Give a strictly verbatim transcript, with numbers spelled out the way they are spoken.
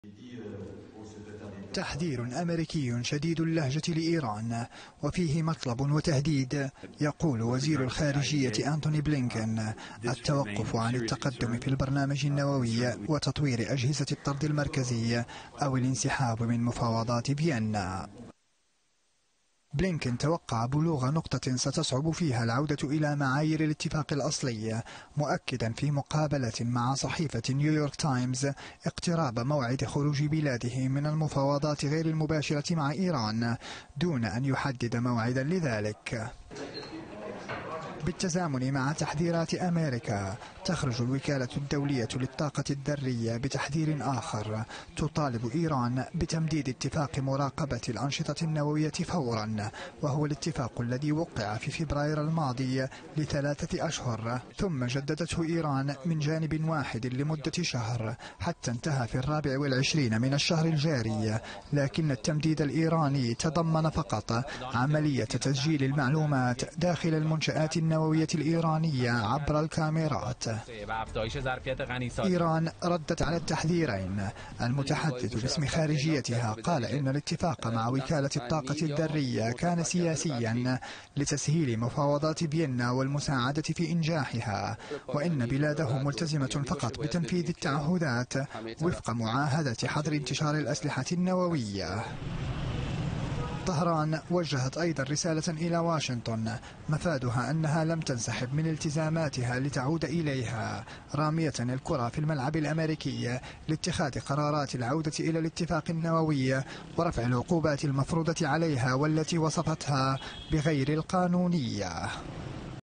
تحذير أمريكي شديد اللهجة لإيران وفيه مطلب وتهديد. يقول وزير الخارجية أنتوني بلينكن التوقف عن التقدم في البرنامج النووي وتطوير أجهزة الطرد المركزي أو الانسحاب من مفاوضات فيينا. بلينكن توقع بلوغ نقطة ستصعب فيها العودة إلى معايير الاتفاق الأصلي، مؤكدا في مقابلة مع صحيفة نيويورك تايمز اقتراب موعد خروج بلاده من المفاوضات غير المباشرة مع إيران دون أن يحدد موعدا لذلك. بالتزامن مع تحذيرات أمريكا، تخرج الوكالة الدولية للطاقة الذرية بتحذير آخر تطالب إيران بتمديد اتفاق مراقبة الأنشطة النووية فورا، وهو الاتفاق الذي وقع في فبراير الماضي لثلاثة أشهر ثم جددته إيران من جانب واحد لمدة شهر حتى انتهى في الرابع والعشرين من الشهر الجاري. لكن التمديد الإيراني تضمن فقط عملية تسجيل المعلومات داخل المنشآت النووية الإيرانية عبر الكاميرات. إيران ردت على التحذيرين. المتحدث باسم خارجيتها قال إن الاتفاق مع وكالة الطاقة الذرية كان سياسيا لتسهيل مفاوضات فيينا والمساعدة في إنجاحها، وإن بلاده ملتزمة فقط بتنفيذ التعهدات وفق معاهدة حظر انتشار الأسلحة النووية. طهران وجهت أيضا رسالة إلى واشنطن مفادها أنها لم تنسحب من التزاماتها لتعود إليها، رامية الكرة في الملعب الأمريكي لاتخاذ قرارات العودة إلى الاتفاق النووي ورفع العقوبات المفروضة عليها والتي وصفتها بغير القانونية.